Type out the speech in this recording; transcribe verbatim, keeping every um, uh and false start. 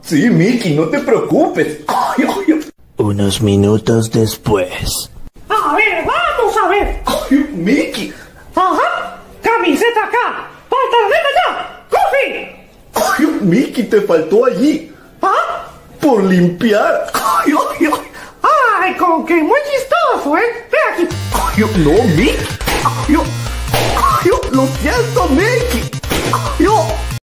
Sí, Mickey, no te preocupes. Ay, ay, ay. Unos minutos después. A ver, vamos a ver. Ay, Mickey. Ajá, camiseta acá, pantaloneta allá, ¡Goofy! Ay, Mickey, te faltó allí. ¿Ah? Por limpiar. Ay, ay, ay. Ay, como que muy chistoso, ¿eh? Ve aquí. Ay, no, Mickey. Ay, ay, lo siento, Mickey. Ay,